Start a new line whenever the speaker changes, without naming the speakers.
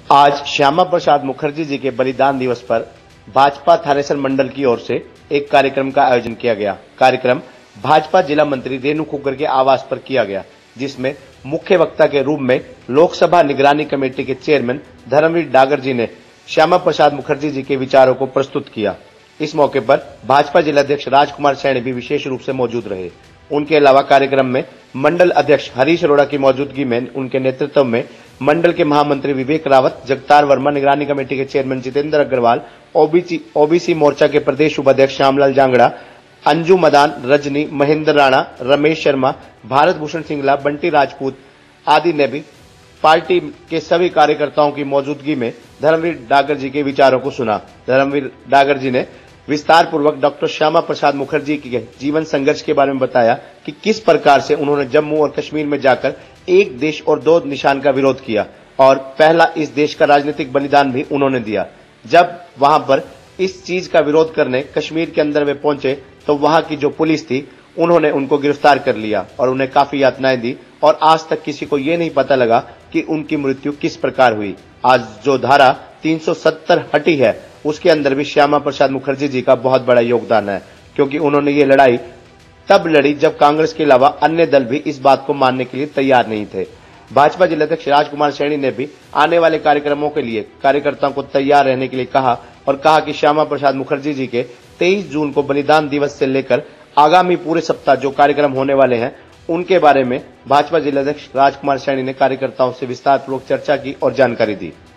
आज श्यामा प्रसाद मुखर्जी जी के बलिदान दिवस पर भाजपा थानेसर मंडल की ओर से एक कार्यक्रम का आयोजन किया गया। कार्यक्रम भाजपा जिला मंत्री रेणु खुग्गर के आवास पर किया गया, जिसमें मुख्य वक्ता के रूप में लोकसभा निगरानी कमेटी के चेयरमैन धर्मवीर डागर जी ने श्यामा प्रसाद मुखर्जी जी के विचारों को प्रस्तुत किया। इस मौके पर भाजपा जिलाध्यक्ष राजकुमार सैनी भी विशेष रूप से मौजूद रहे। उनके अलावा कार्यक्रम में मंडल अध्यक्ष हरीश अरोड़ा की मौजूदगी में उनके नेतृत्व में मंडल के महामंत्री विवेक रावत, जगतार वर्मा, निगरानी कमेटी के चेयरमैन जितेंद्र अग्रवाल, ओबीसी मोर्चा के प्रदेश उपाध्यक्ष श्यामलाल जांगड़ा, अंजू मदान, रजनी, महेंद्र राणा, रमेश शर्मा, भारत भूषण सिंगला, बंटी राजपूत आदि ने भी पार्टी के सभी कार्यकर्ताओं की मौजूदगी में धर्मवीर डागर जी के विचारों को सुना। धर्मवीर डागर जी ने विस्तार पूर्वक डॉक्टर श्यामा प्रसाद मुखर्जी के जीवन संघर्ष के बारे में बताया कि किस प्रकार से उन्होंने जम्मू और कश्मीर में जाकर एक देश और दो निशान का विरोध किया और पहला इस देश का राजनीतिक बलिदान भी उन्होंने दिया। जब वहां पर इस चीज का विरोध करने कश्मीर के अंदर वे पहुंचे तो वहां की जो पुलिस थी उन्होंने उनको गिरफ्तार कर लिया और उन्हें काफी यातनाएं दी और आज तक किसी को यह नहीं पता लगा कि उनकी मृत्यु किस प्रकार हुई। आज जो धारा 370 हटी है उसके अंदर भी श्यामा प्रसाद मुखर्जी जी का बहुत बड़ा योगदान है, क्योंकि उन्होंने ये लड़ाई तब लड़ी जब कांग्रेस के अलावा अन्य दल भी इस बात को मानने के लिए तैयार नहीं थे। भाजपा जिलाध्यक्ष राजकुमार सैनी ने भी आने वाले कार्यक्रमों के लिए कार्यकर्ताओं को तैयार रहने के लिए कहा और कहा कि श्यामा प्रसाद मुखर्जी जी के 23 जून को बलिदान दिवस से लेकर आगामी पूरे सप्ताह जो कार्यक्रम होने वाले हैं उनके बारे में भाजपा जिलाध्यक्ष राजकुमार सैनी ने कार्यकर्ताओं से विस्तारपूर्वक चर्चा की और जानकारी दी।